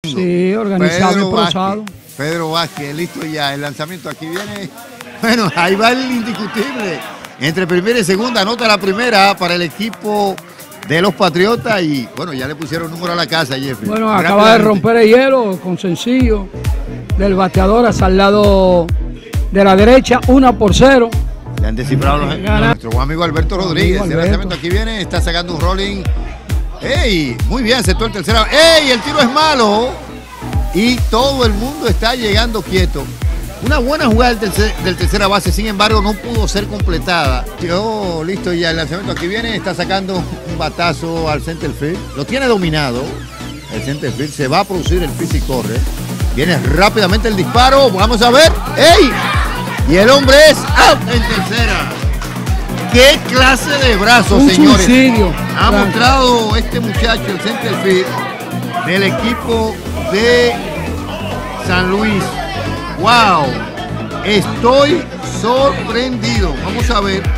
Sí, organizado y prosado. Pedro Vázquez, listo ya. El lanzamiento aquí viene. Bueno, ahí va el indiscutible. Entre primera y segunda, anota la primera para el equipo de los Patriotas y bueno, ya le pusieron número a la casa, Jeffrey. Bueno, acaba de romper el hielo con sencillo del bateador hacia el lado de la derecha, 1-0. Le han descifrado nuestro buen amigo Alberto Rodríguez. El lanzamiento aquí viene, está sacando un rolling. ¡Ey! Muy bien, aceptó el tercero. ¡Ey! El tiro es malo. Y todo el mundo está llegando quieto. Una buena jugada del tercera base, sin embargo, no pudo ser completada. Oh, listo ya, el lanzamiento aquí viene, está sacando un batazo al center field. Lo tiene dominado. El center field se va a producir el pitch y corre. Viene rápidamente el disparo. Vamos a ver. ¡Ey! Y el hombre es out en tercera. ¡Qué clase de brazos, señores! Suicidio. Ha mostrado este muchacho, el center field del equipo de San Luis. ¡Wow! Estoy sorprendido. Vamos a ver.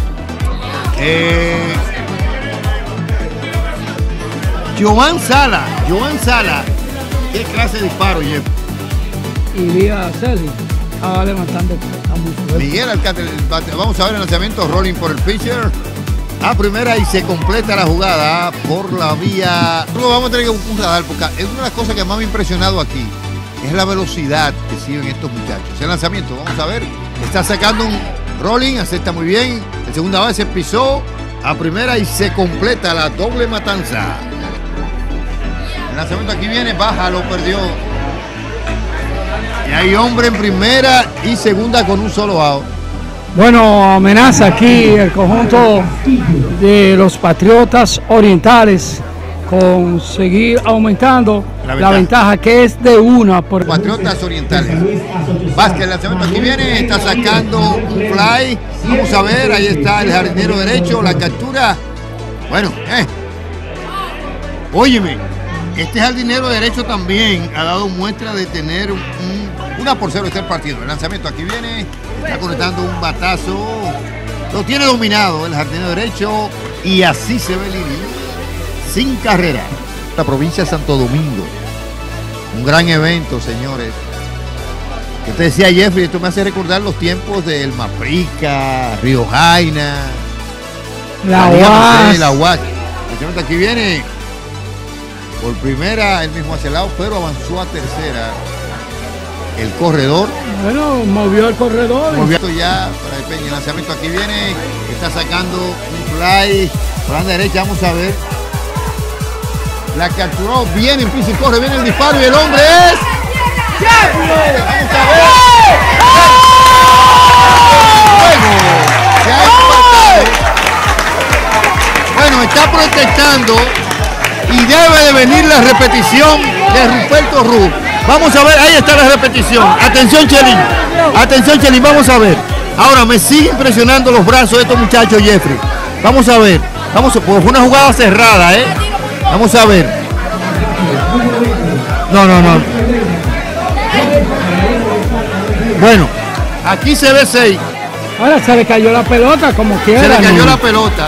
Joan Sala. ¿Qué clase de disparo, Jeff? Y Díaz Celi estaba levantando muy fuerte. Miguel Alcántara. Vamos a ver el lanzamiento. Rolling por el pitcher. A primera y se completa la jugada por la vía. Vamos a tener un radar porque es una de las cosas que más me ha impresionado aquí. Es la velocidad que siguen estos muchachos. El lanzamiento, vamos a ver. Está sacando un rolling, acepta muy bien. El segunda base pisó a primera y se completa la doble matanza. El lanzamiento aquí viene, baja, lo perdió. Y hay hombre en primera y segunda con un solo out. Bueno, amenaza aquí el conjunto de los Patriotas Orientales con seguir aumentando la ventaja que es de 1 por Patriotas Orientales. Vázquez, el lanzamiento aquí viene, está sacando un fly. Vamos a ver, ahí está el jardinero derecho, la captura. Bueno, óyeme, este jardinero derecho también ha dado muestra de tener 1-0 este partido. El lanzamiento aquí viene, está conectando un batazo. Lo tiene dominado el jardinero derecho y así se ve el inning. Sin carrera. La provincia de Santo Domingo. Un gran evento, señores. Yo te decía, Jeffrey, esto me hace recordar los tiempos del Maprica, Río Jaina, la UAS. La UAS. Aquí viene por primera, el mismo hacia el lado, pero avanzó a tercera. El corredor. Bueno, movió el corredor. Movió ya para el Peña. El lanzamiento aquí viene. Está sacando un fly. Por la derecha, vamos a ver. La capturó, viene en piso y corre, viene el disparo y el hombre es... ¡Vamos a ver! Se ha empatado. Bueno, está protestando y debe de venir la repetición de Ruperto Ruz. Vamos a ver, ahí está la repetición. Atención, Chelín, vamos a ver. Ahora me sigue impresionando los brazos de estos muchachos, Jeffrey. Vamos a ver, pues fue una jugada cerrada, Vamos a ver. No. Bueno, aquí se ve 6. Ahora se le cayó la pelota como quiera. Se le cayó la pelota.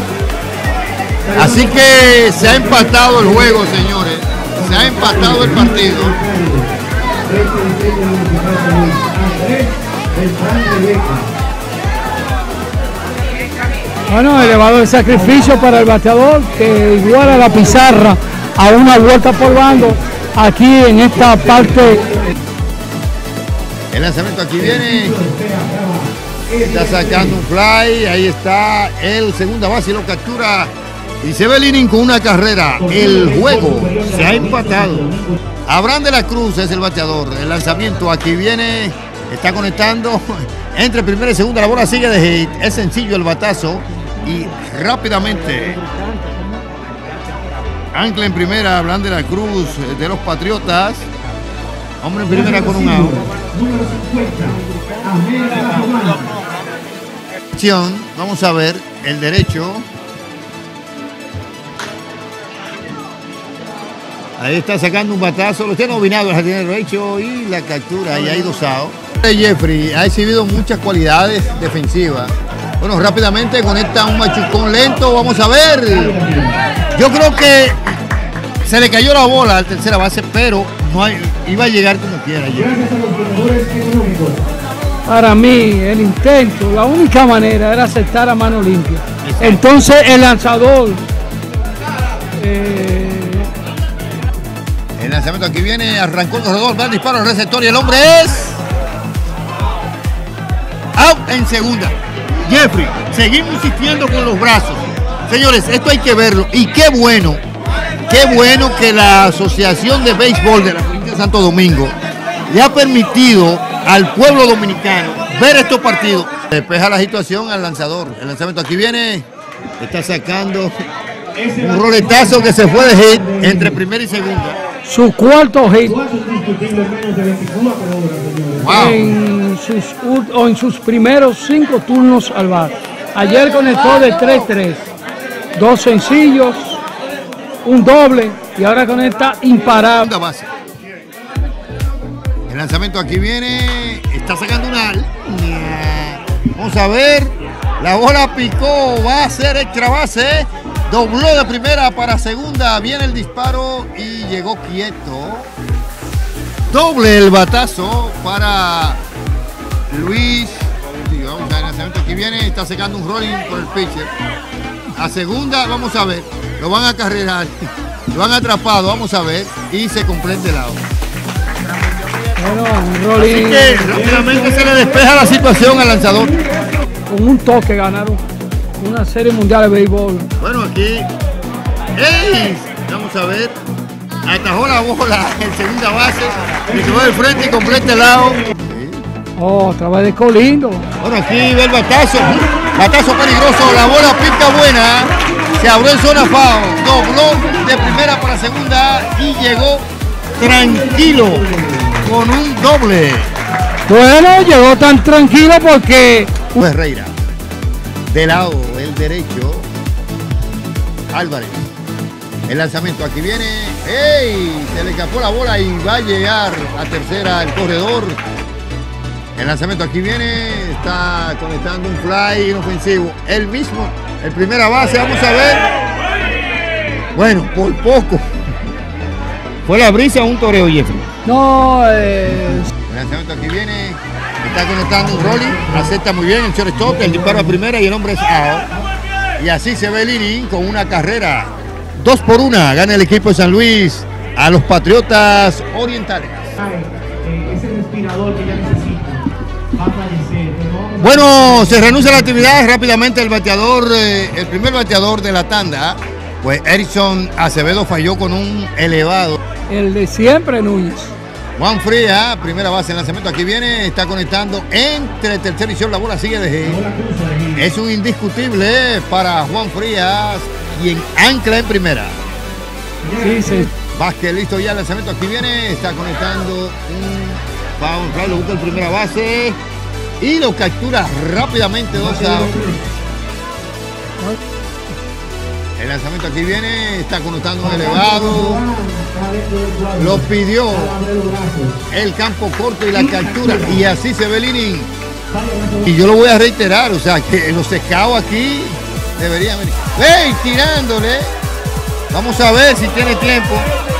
Así que se ha empatado el juego, señores. Se ha empatado el partido. Bueno, elevado el sacrificio para el bateador que iguala la pizarra a una vuelta por bando aquí en esta parte. El lanzamiento aquí viene. Está sacando un fly. Ahí está el segunda base y lo captura. Y se ve el inning con una carrera. El juego se ha empatado. Abraham de la Cruz es el bateador. El lanzamiento aquí viene. Está conectando. Entre primera y segunda la bola sigue de hit. Es sencillo el batazo. Y rápidamente ancla en primera Abraham de la Cruz de los Patriotas. Hombre en primera con un out. Vamos a ver el derecho. Ahí está sacando un batazo. Lo tiene dominado el jardinero derecho y la captura. Y hay 2 outs. Jeffrey ha exhibido muchas cualidades defensivas. Bueno, rápidamente conecta un machucón lento. Vamos a ver. Yo creo que Se le cayó la bola al tercera base, pero no iba a llegar como quiera. Para mí, el intento, la única manera era aceptar a mano limpia. Exacto. Entonces el lanzador. El lanzamiento aquí viene, arrancó el corredor, va el disparo al receptor y el hombre es out en segunda. Jeffrey, seguimos insistiendo con los brazos. Señores, esto hay que verlo y qué bueno que la Asociación de Béisbol de la provincia de Santo Domingo le ha permitido al pueblo dominicano ver estos partidos. Despeja la situación al lanzador. El lanzamiento aquí viene, está sacando un roletazo que se fue de hit entre primera y segunda. Su cuarto hit. Wow. En sus primeros 5 turnos al bat. Ayer conectó de 3-3. 2 sencillos, un doble y ahora conecta imparable. El lanzamiento aquí viene, está sacando una línea. Vamos a ver, la bola picó, va a ser extra base. Dobló de primera para segunda, viene el disparo y llegó quieto. Doble el batazo para Luis. Vamos a ver, el lanzamiento aquí viene, está sacando un rolling por el pitcher. A segunda, vamos a ver, lo van a carrerar, lo han atrapado, vamos a ver, y se completa el lado. Bueno, un rolling. Así que rápidamente se le despeja la situación al lanzador. Con un toque ganaron una serie mundial de béisbol. Bueno, aquí, ¡ey! Vamos a ver, atajó la bola en segunda base, y se va del frente y completa el lado. Oh, otra vez de Colindo. Bueno, aquí ve el batazo peligroso, la bola pica buena, se abrió en zona foul, dobló de primera para segunda y llegó tranquilo con un doble. Bueno, llegó tan tranquilo porque Ferreira, de lado el derecho, Álvarez. El lanzamiento aquí viene, ¡ey! Se le escapó la bola y va a llegar a tercera el corredor. El lanzamiento aquí viene, está conectando un fly inofensivo. El mismo, el primera base, vamos a ver. Bueno, por poco. Fue la brisa o un toreo, Jeffrey. no El lanzamiento aquí viene, está conectando un rolling, acepta muy bien el shortstop, el disparo a primera y el hombre es out. Y así se ve el inning con una carrera. 2-1, gana el equipo de San Luis a los Patriotas Orientales. Ese respirador que ya necesita. Bueno, se reanuncia la actividad rápidamente. El bateador, el primer bateador de la tanda, pues Erickson Acevedo falló con un elevado. el de siempre, Núñez. Juan Frías, primera base, el lanzamiento aquí viene, está conectando entre tercera y short, la bola sigue de hit. Es un indiscutible para Juan Frías, quien ancla en primera. Sí, sí. Vázquez listo ya, el lanzamiento aquí viene, está conectando un foul fly, lo busca en primera base y lo captura rápidamente 2 outs. El lanzamiento aquí viene, está conectando un elevado, lo pidió el campo corto y la captura y así se ve el inning. Y yo lo voy a reiterar, o sea que los scouts aquí deberían venir. ¡Ey! Tirándole. Vamos a ver si tiene tiempo.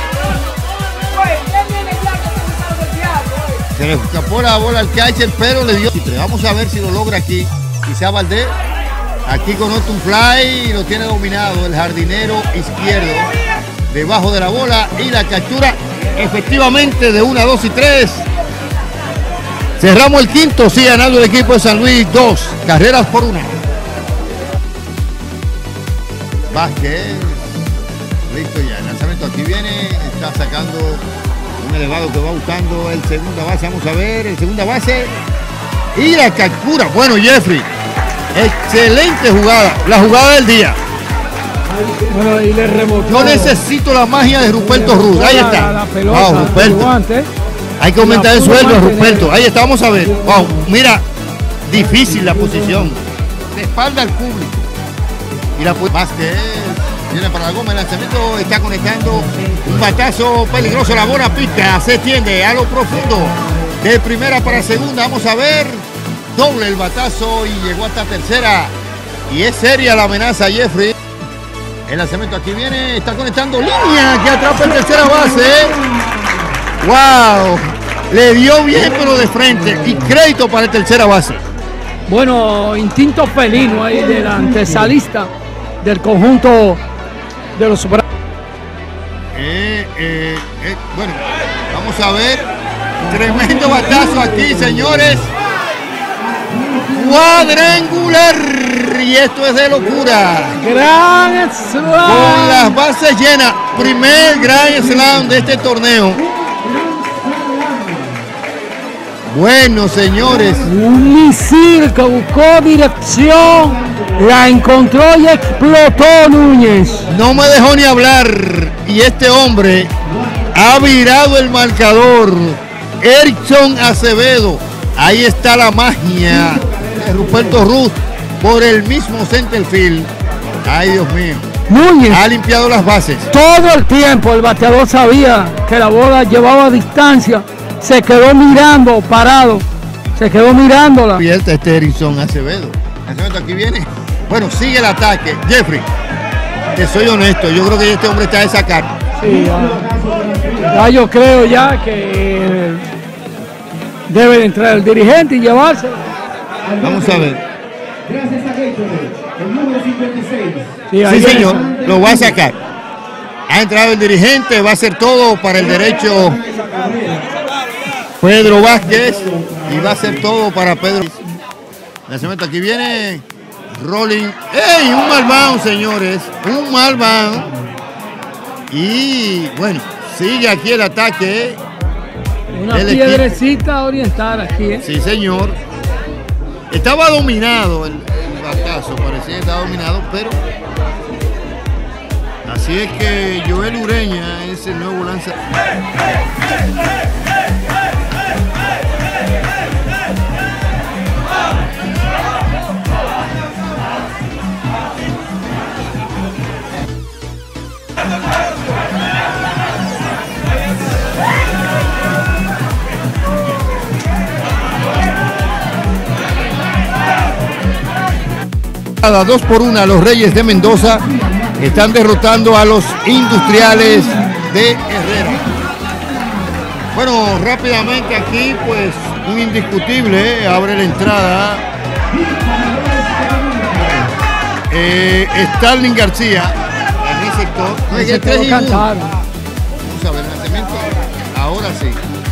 Se le escapó la bola al catcher, pero le dio. Vamos a ver si lo logra aquí. Quizá Valdés. Aquí conecta un fly y lo tiene dominado el jardinero izquierdo. Debajo de la bola y la captura efectivamente de 1, 2 y 3. Cerramos el quinto, sí, ganando el equipo de San Luis 2 carreras por 1. Vázquez. Listo ya, el lanzamiento aquí viene, está sacando un elevado que va buscando el segunda base, vamos a ver, el segunda base y la captura. Bueno, Jeffrey, excelente jugada, la jugada del día. Bueno, y le rebotó. Yo necesito la magia de Ruperto Ruz, ahí está. La pelota, wow, Ruperto. Hay que aumentar el sueldo a Ruperto, ahí está, vamos a ver. Wow, mira, difícil la posición, de espalda al público. Y la Vázquez. Viene para la goma, el lanzamiento está conectando un batazo peligroso, la bola pica, se extiende a lo profundo, de primera para segunda, vamos a ver, doble el batazo y llegó hasta tercera, y es seria la amenaza, Jeffrey. El lanzamiento aquí viene, está conectando línea, que atrapa en tercera base. ¡Wow! Le dio bien, pero de frente. Y crédito para el tercera base. Bueno, instinto felino ahí del antesalista del conjunto de los Bravos. Bueno, vamos a ver. Tremendo batazo aquí, señores. Cuadrangular. Y esto es de locura. Gran slam. Con las bases llenas. Primer Grand Slam de este torneo. Bueno, señores. Un misil que buscó dirección. La encontró y explotó Núñez. No me dejó ni hablar. Y este hombre ha virado el marcador. Erickson Acevedo. Ahí está la magia de Ruperto Ruz por el mismo center field. Ay, Dios mío. Núñez ha limpiado las bases. Todo el tiempo el bateador sabía que la bola llevaba distancia. Se quedó mirando, parado. Se quedó mirándola. Abierta este Erickson Acevedo. Aquí viene. Bueno, sigue el ataque. Jeffrey, te soy honesto. Yo creo que este hombre está de sacar. Sí, ya yo creo ya que debe de entrar el dirigente y llevarse. Vamos a ver. Gracias a Gatorade, el número 56. Sí, señor, lo va a sacar. Ha entrado el dirigente, va a hacer todo para el derecho Pedro Vázquez y va a hacer todo para Pedro. Lanzamiento aquí viene Rolling. ¡Ey! Un mal bounce, señores. Un mal bounce. Y bueno, sigue aquí el ataque. Una piedrecita oriental aquí. Sí, señor. Estaba dominado el batazo, parecía que estaba dominado, pero así es que Joel Ureña es el nuevo lanzador. A 2-1 los Reyes de Mendoza están derrotando a los Industriales de Herrera. Bueno, rápidamente aquí pues un indiscutible abre la entrada. Starling García en el sector. Vamos a ver el lanzamiento. Ahora sí.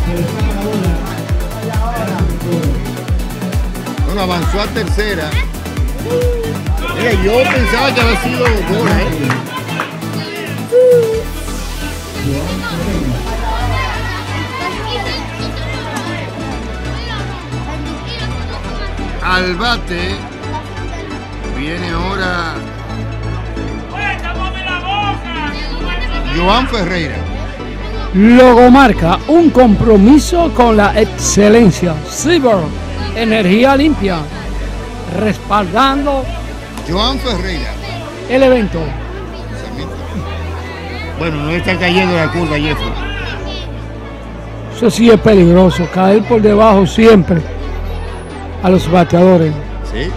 Bueno, avanzó a tercera. Mira, yo pensaba que había sido bola, Al bate viene ahora Joan Ferreira. Logomarca, un compromiso con la excelencia. Silver, energía limpia, respaldando Joan Ferreira. El evento. Bueno, no está cayendo la curva, Jeffrey. Eso sí es peligroso, caer por debajo siempre a los bateadores. Sí.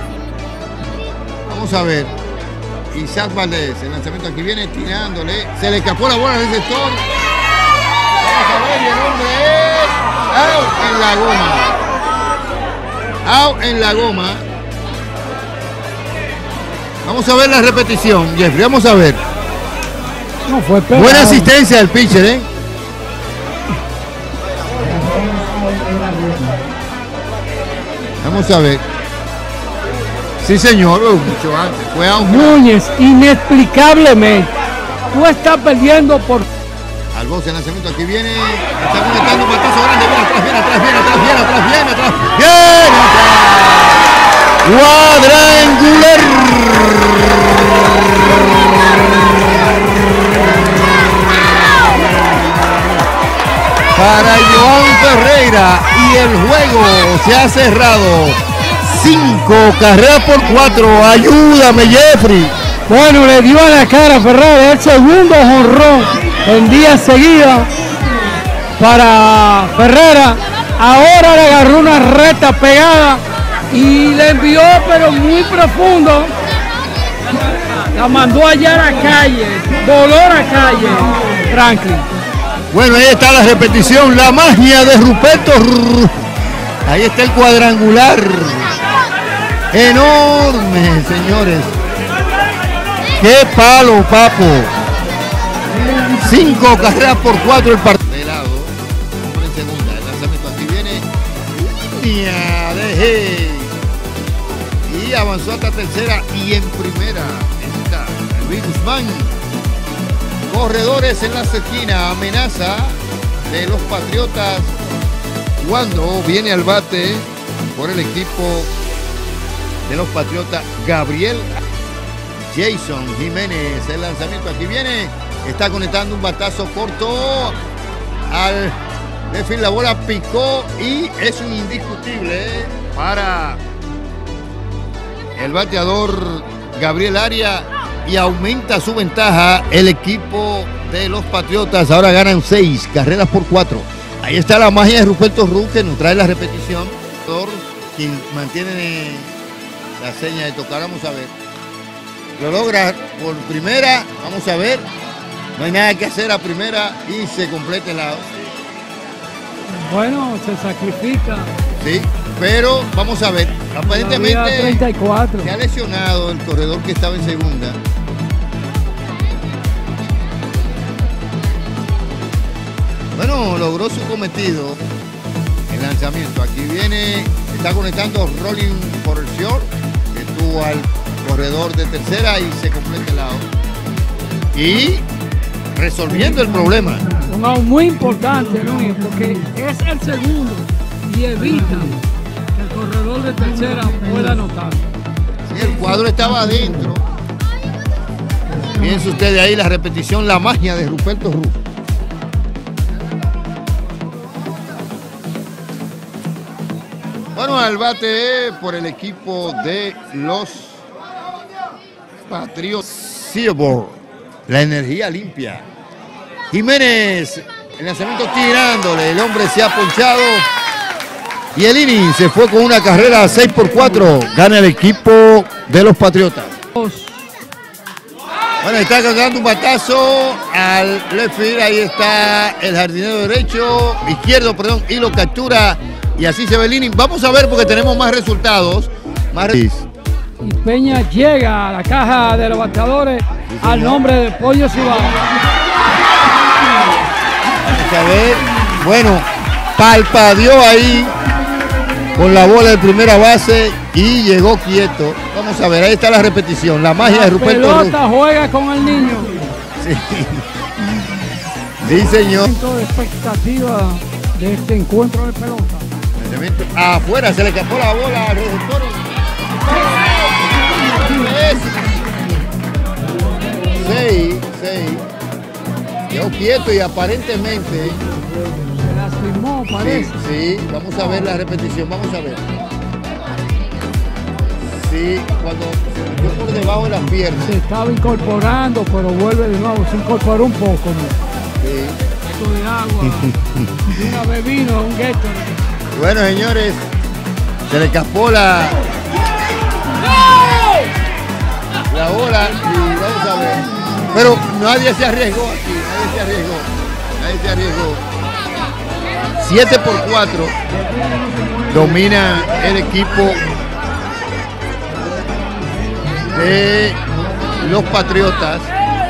Vamos a ver. Isaac Valdés, el lanzamiento aquí viene tirándole. Se le escapó la bola del sector. Vamos a ver, y el hombre es out en la goma. Out en la goma. Vamos a ver la repetición, Jeffrey, vamos a ver. No fue pegado. Buena asistencia del pitcher, ¿eh? Vamos a ver. Sí, señor, mucho antes. Fue a un Núñez, inexplicablemente. Tú estás perdiendo por... Al boxe, el lanzamiento aquí viene. Está conectando un batazo grande. Viene atrás, viene atrás, viene atrás, viene atrás, viene atrás. ¡Bien atrás! Cuadrangular. Para Joan Ferreira y el juego se ha cerrado. 5 carreras por 4. Ayúdame, Jeffrey. Bueno, le dio a la cara Ferreira el segundo jonrón en días seguidos para Ferreira. Ahora le agarró una recta pegada y le envió pero muy profundo La mandó allá a la calle, voló a la calle, Franklin. Bueno, ahí está la repetición, la magia de Ruperto. Ahí está el cuadrangular. Enorme, señores. ¡Qué palo, papo! 5 carreras por 4 el partido. De lado, en segunda, el lanzamiento aquí viene. Línea de Hey. Y avanzó hasta tercera y en primera está Luis Guzmán. Corredores en la esquina, amenaza de los Patriotas cuando viene al bate por el equipo de los Patriotas Gabriel Jason Jiménez. El lanzamiento aquí viene, está conectando un batazo corto al desfile, la bola picó y es un indiscutible para el bateador Gabriel Arias y aumenta su ventaja el equipo de los Patriotas. Ahora ganan 6 carreras por 4. Ahí está la magia de Ruperto Ru, que nos trae la repetición. Quien mantiene la seña de tocar, vamos a ver. Lo logra por primera, vamos a ver. No hay nada que hacer a primera y se completa el lado. Bueno, se sacrifica. Sí, pero vamos a ver. Aparentemente 34. se ha lesionado el corredor que estaba en segunda. Bueno, logró su cometido. El lanzamiento. Aquí viene, está conectando Rolling por el short, que estuvo al corredor de tercera y se completa el lado. Y resolviendo el problema. Un out muy importante, Luis, porque es el segundo y evita que el corredor de tercera pueda anotar. Sí, el cuadro estaba adentro. Fíjense ustedes ahí la repetición, la magia de Ruperto Ru. Bueno, al bate por el equipo de los Patriotas. Seaboard, la energía limpia. Jiménez, el lanzamiento tirándole, el hombre se ha ponchado. Y el inning se fue con una carrera 6 por 4. Gana el equipo de los Patriotas. Bueno, está dando un batazo al left field. Ahí está el jardinero izquierdo, y lo captura. Y así se ve el inning. Vamos a ver porque tenemos más resultados. Y Peña llega a la caja de los bateadores al nombre de Pollo Cibao. Vamos a ver. Bueno, palpadeó ahí con la bola de primera base y llegó quieto. Vamos a ver, ahí está la repetición. La magia de Ruperto Ru. La pelota juega con el niño. Sí. Sí, señor. De expectativa de este encuentro de pelota. Afuera se le escapó la bola al receptor. 6. Quedó quieto y aparentemente se lastimó, parece. Sí, vamos a ver la repetición, vamos a ver. Sí, cuando se metió por debajo de las piernas. Se estaba incorporando, pero vuelve de nuevo, se incorporó un poco, ¿no? Sí. Esto de agua, una bebida, un Gatorade. Bueno, señores, se le escapó la bola y vamos a ver. Pero nadie se arriesgó aquí, nadie se arriesgó. 7 por 4 domina el equipo de los Patriotas.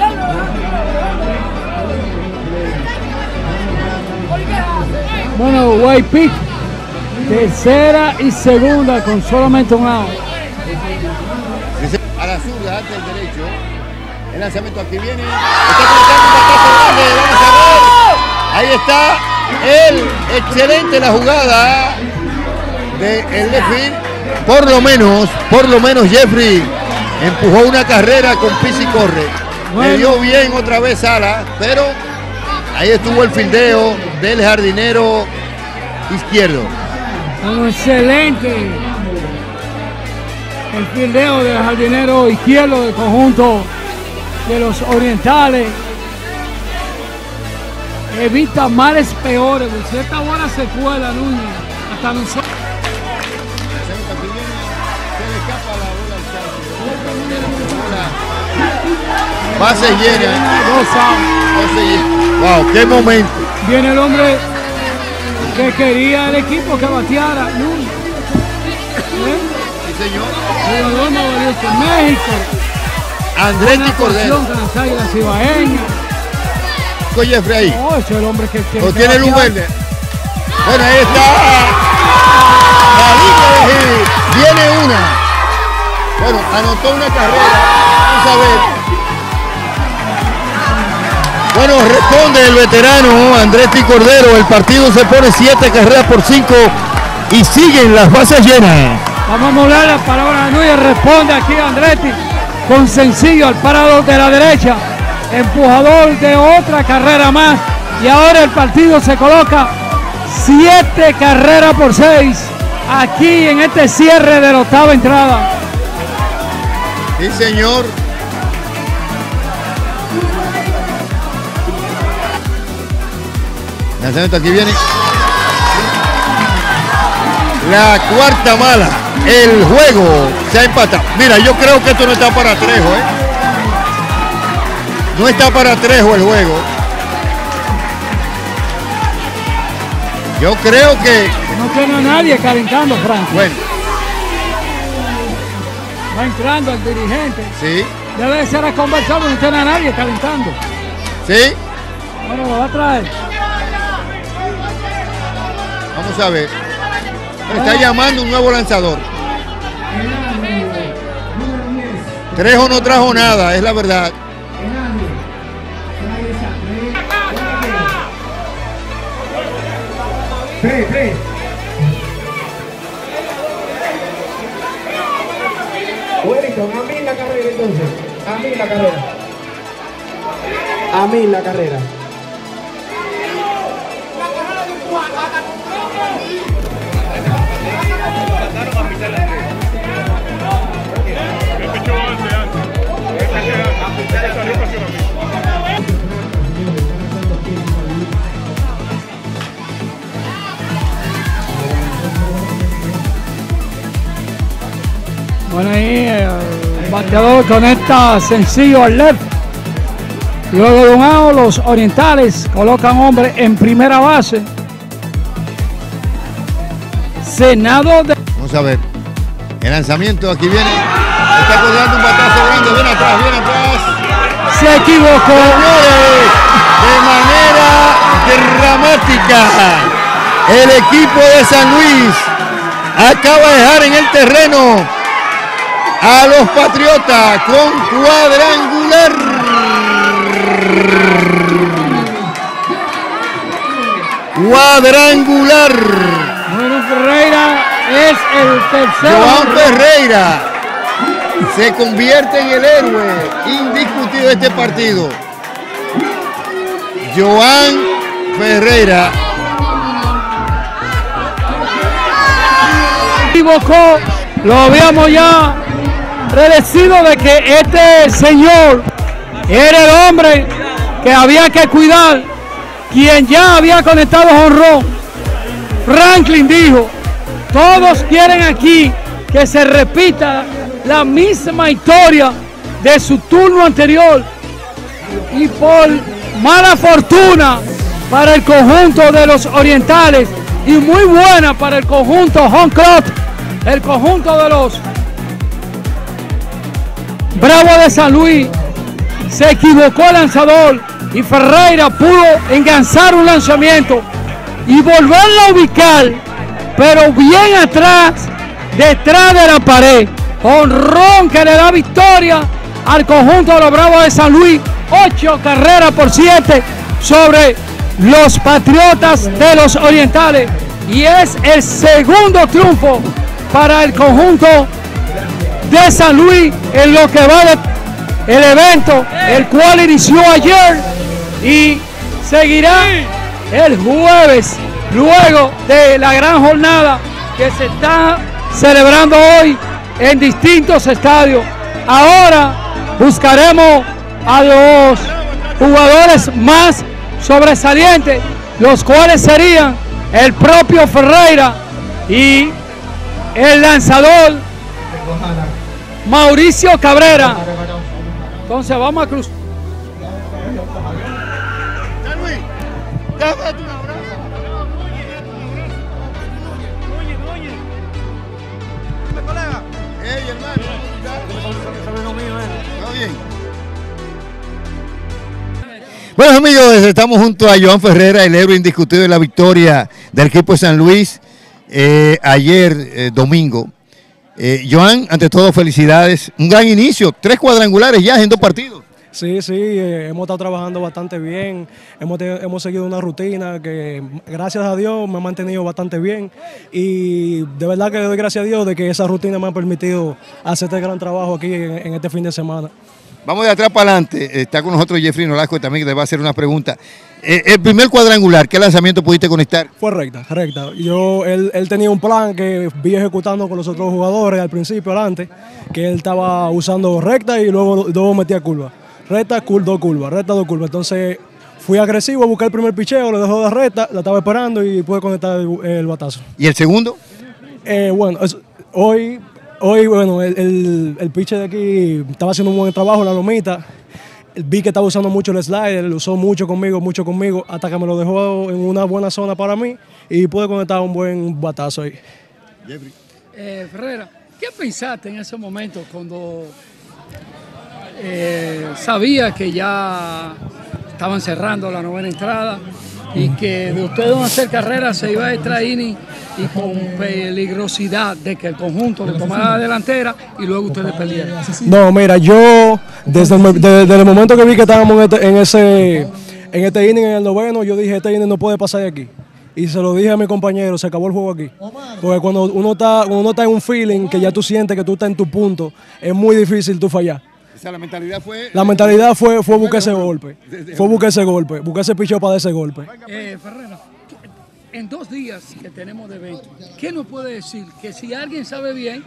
Bueno, White Pick, tercera y segunda con solamente un out. A la zurda, ante el derecho. El lanzamiento aquí viene. Está conectando un batazo grande. Vamos a ver. Ahí está. Excelente la jugada del left field. Por lo menos Jeffrey empujó una carrera con pis y corre. Le dio bien otra vez Sala, pero ahí estuvo el fildeo del jardinero izquierdo. Bueno, excelente el fildeo del jardinero izquierdo del conjunto de los orientales. Evita males peores, de cierta buena secuela, Núñez, hasta nosotros. Se le escapa la bola al Base llena. Wow, qué momento. Viene el hombre que quería el equipo que bateara. Sí, señor. Jugador más valioso en México. Andretti Cordero. Con las Águilas Ibaeñas. Con Jeffrey ahí. Oh, ese es el hombre que lo tiene luz verde. Bueno, ahí está. La línea de Gil. Viene una. Bueno, anotó una carrera. Vamos a ver. Bueno, responde el veterano Andretti Cordero. El partido se pone 7 carreras por 5 y siguen las bases llenas. Vamos a mover las palabras de Núñez. Responde aquí Andretti con sencillo al parado de la derecha. Empujador de otra carrera más. Y ahora el partido se coloca 7 carreras por 6. Aquí en este cierre de la octava entrada. Sí, señor. Lanzamiento, aquí viene la cuarta mala. El juego se ha empatado. Mira, yo creo que esto no está para Trejo, ¿eh? No está para Trejo el juego. Yo creo que no tiene a nadie calentando, Frank. Bueno. Va entrando el dirigente. Sí. Debe ser a conversar, no tiene a nadie calentando. Sí. Bueno, lo va a traer. Vamos a ver. Está llamando un nuevo lanzador. Trejo no trajo nada, es la verdad. Tres. Wellington, a mí la carrera entonces. A mí la carrera. A mí la carrera. Bueno, ahí el bateador conecta sencillo al left. Luego de un out, los orientales colocan hombre en primera base. Senado de... Vamos a ver. El lanzamiento, aquí viene. Está colgando un batazo grande. Viene atrás. Se equivocó. De manera dramática. El equipo de San Luis acaba de dejar en el terreno a los Patriotas con cuadrangular. Bueno, Ferreira es el tercero. Joan Ferreira se convierte en el héroe indiscutido de este partido. Joan Ferreira. Equivocó, lo habíamos ya predecido de que este señor era el hombre que había que cuidar, quien ya había conectado jonrón. Franklin dijo, todos quieren aquí que se repita la misma historia de su turno anterior, y por mala fortuna para el conjunto de los orientales y muy buena para el conjunto home club, el conjunto de los Bravos de San Luis, se equivocó el lanzador y Ferreira pudo enganchar un lanzamiento y volverlo a ubicar, pero bien atrás, detrás de la pared. Jonrón que le da victoria al conjunto de los Bravos de San Luis. 8 carreras por 7 sobre los Patriotas de los Orientales, y es el segundo triunfo para el conjunto de San Luis en lo que va del evento, el cual inició ayer y seguirá el jueves, luego de la gran jornada que se está celebrando hoy en distintos estadios. Ahora buscaremos a los jugadores más sobresalientes, los cuales serían el propio Ferreira y el lanzador Mauricio Cabrera. Entonces vamos a cruzar. Luis, déjame darte un abrazo. Dime, colega. Hey, hermano, ¿cómo estás? ¿Todo bien? Bueno, amigos, estamos junto a Joan Ferreira, el héroe indiscutido de la victoria del equipo de San Luis ayer, domingo. Joan, ante todo, felicidades. Un gran inicio, 3 cuadrangulares ya en 2 partidos. Sí, hemos estado trabajando bastante bien, hemos seguido una rutina que gracias a Dios me ha mantenido bastante bien y de verdad que le doy gracias a Dios de que esa rutina me ha permitido hacer este gran trabajo aquí en este fin de semana. Vamos de atrás para adelante, está con nosotros Jeffrey Nolasco también que te va a hacer una pregunta. El primer cuadrangular, ¿qué lanzamiento pudiste conectar? Fue recta. Él tenía un plan que vi ejecutando con los otros jugadores al principio, adelante, que él estaba usando recta y luego metía curva. Recta, 2 curvas, recta, 2 curvas. Entonces fui agresivo a buscar el primer picheo, le dejó de recta, la estaba esperando y pude conectar el batazo. ¿Y el segundo? Hoy bueno, el pitcher de aquí estaba haciendo un buen trabajo en la lomita. Vi que estaba usando mucho el slider, lo usó mucho conmigo, hasta que me lo dejó en una buena zona para mí y pude conectar un buen batazo ahí. Jeffrey. Ferreira, ¿qué pensaste en ese momento cuando sabía que ya estaban cerrando la 9ª entrada y que de ustedes van a hacer carrera se iba a extra inning y con peligrosidad de que el conjunto le tomara la delantera y luego ustedes perdieran? No, mira, yo desde el momento que vi que estábamos en este inning, en el 9º, yo dije, este inning no puede pasar de aquí. Y se lo dije a mi compañero, se acabó el juego aquí. Porque cuando uno está en un feeling que ya tú sientes que tú estás en tu punto, es muy difícil tú fallar. O sea, la mentalidad fue... La mentalidad fue buscar ese golpe. Fue buscar ese picheo para ese golpe. Ferreira, en 2 días que tenemos de evento, ¿qué nos puede decir? Que si alguien sabe bien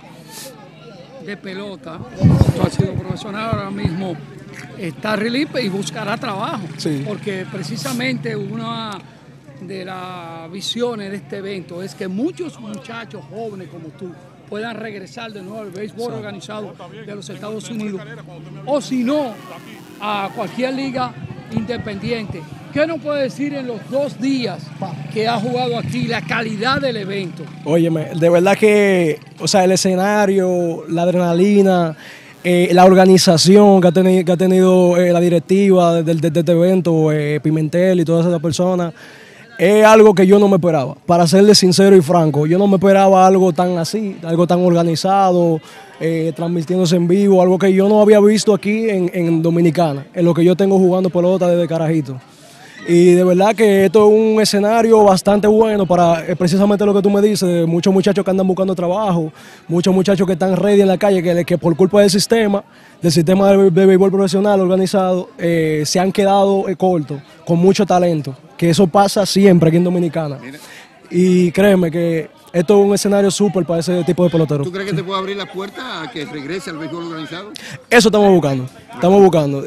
de pelota, tú has sido profesional ahora mismo, está relieve y buscará trabajo. Sí. Porque precisamente una de las visiones de este evento es que muchos muchachos jóvenes como tú puedan regresar de nuevo al béisbol organizado de los Estados Unidos o si no a cualquier liga independiente. ¿Qué nos puede decir en los 2 días que ha jugado aquí, la calidad del evento? Óyeme, de verdad que, o sea, el escenario, la adrenalina, la organización que ha tenido la directiva de este evento, Pimentel y todas esas personas, es algo que yo no me esperaba. Para serle sincero y franco, yo no me esperaba algo tan así, algo tan organizado, transmitiéndose en vivo, algo que yo no había visto aquí en Dominicana, en lo que yo tengo jugando pelota desde carajito. Y de verdad que esto es un escenario bastante bueno para precisamente lo que tú me dices, de muchos muchachos que andan buscando trabajo, muchos muchachos que están ready en la calle, que por culpa del sistema de béisbol profesional organizado, se han quedado cortos, con mucho talento, que eso pasa siempre aquí en Dominicana. Y créeme que esto es un escenario súper para ese tipo de pelotero. ¿Tú crees que te puede abrir la puerta a que regrese al béisbol organizado? Eso estamos buscando.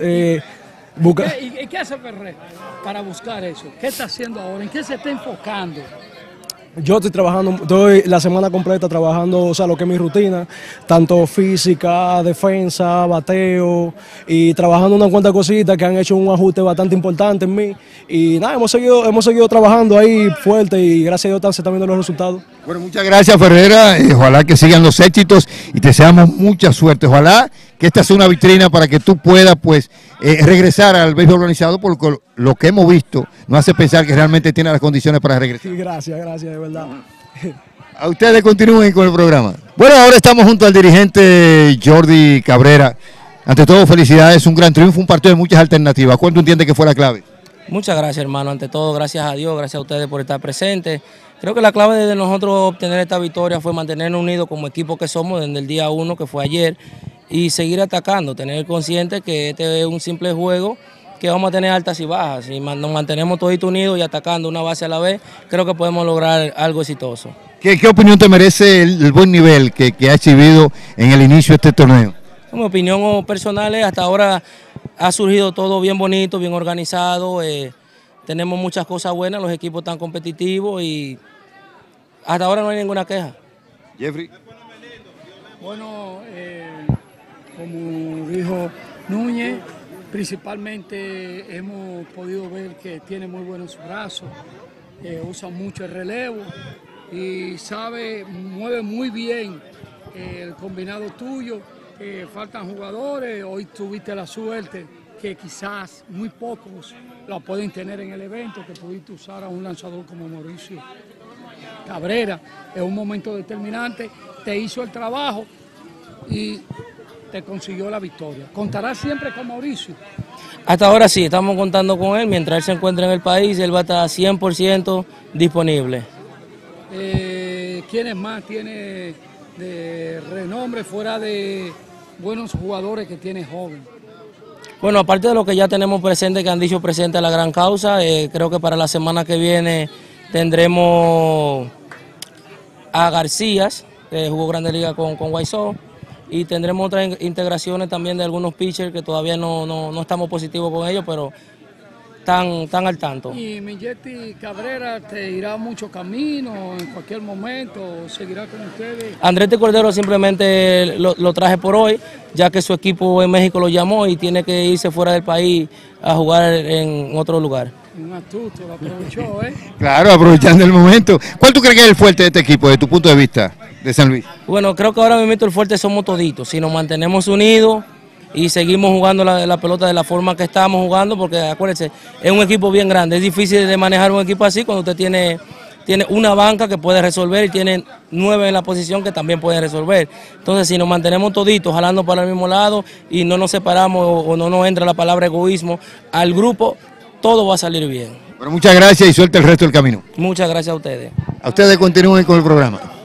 ¿Y qué hace Ferrer para buscar eso? ¿Qué está haciendo ahora? ¿En qué se está enfocando? Yo estoy la semana completa trabajando, o sea, lo que es mi rutina, tanto física, defensa, bateo, y trabajando unas cuantas cositas que han hecho un ajuste bastante importante en mí. Y nada, hemos seguido trabajando ahí fuerte y gracias a Dios se están viendo los resultados. Bueno, muchas gracias, Ferreira. Ojalá que sigan los éxitos y te deseamos mucha suerte. Ojalá que esta sea una vitrina para que tú puedas pues regresar al béisbol organizado, porque lo que hemos visto nos hace pensar que realmente tiene las condiciones para regresar. Sí, gracias, de verdad. A ustedes continúen con el programa. Bueno, ahora estamos junto al dirigente Jordi Cabrera. Ante todo, felicidades, un gran triunfo, un partido de muchas alternativas. ¿Cuál tú entiendes que fue la clave? Muchas gracias, hermano. Ante todo, gracias a Dios, gracias a ustedes por estar presentes. Creo que la clave de nosotros obtener esta victoria fue mantenernos unidos como equipo que somos desde el día 1, que fue ayer, y seguir atacando, tener consciente que este es un simple juego, que vamos a tener altas y bajas. Si nos mantenemos todos unidos y atacando una base a la vez, creo que podemos lograr algo exitoso. ¿Qué opinión te merece el buen nivel que ha exhibido en el inicio de este torneo? Mi opinión personal es, hasta ahora ha surgido todo bien bonito, bien organizado, tenemos muchas cosas buenas, los equipos están competitivos y hasta ahora no hay ninguna queja. Jeffrey. Bueno, como dijo Núñez, principalmente hemos podido ver que tiene muy buenos brazos, usa mucho el relevo y mueve muy bien el combinado tuyo. Faltan jugadores, hoy tuviste la suerte que quizás muy pocos la pueden tener en el evento, que pudiste usar a un lanzador como Mauricio Cabrera en un momento determinante, te hizo el trabajo y te consiguió la victoria. ¿Contarás siempre con Mauricio? Hasta ahora sí, estamos contando con él. Mientras él se encuentre en el país, él va a estar 100% disponible. ¿Quiénes más tiene de renombre fuera de buenos jugadores que tiene joven? Bueno, aparte de lo que ya tenemos presente, que han dicho presente a la gran causa, creo que para la semana que viene tendremos a Garcías, que jugó Grande Liga con White Sox, y tendremos otras integraciones también de algunos pitchers que todavía no estamos positivos con ellos, pero están al tanto. ¿Y Mingeti Cabrera te irá mucho camino en cualquier momento? ¿Seguirá con ustedes? Andrés Cordero simplemente lo traje por hoy, ya que su equipo en México lo llamó y tiene que irse fuera del país a jugar en otro lugar. Un astuto, lo aprovechó, ¿eh? Claro, aprovechando el momento. ¿Cuál tú crees que es el fuerte de este equipo, desde tu punto de vista, de San Luis? Bueno, creo que ahora mismo el fuerte somos toditos. Si nos mantenemos unidos y seguimos jugando la pelota de la forma que estamos jugando, porque acuérdense, es un equipo bien grande. Es difícil de manejar un equipo así cuando usted tiene una banca que puede resolver y tiene 9 en la posición que también pueden resolver. Entonces, si nos mantenemos toditos jalando para el mismo lado y no nos separamos o no nos entra la palabra egoísmo al grupo, todo va a salir bien. Bueno, muchas gracias y suelta el resto del camino. Muchas gracias a ustedes. A ustedes continúen con el programa.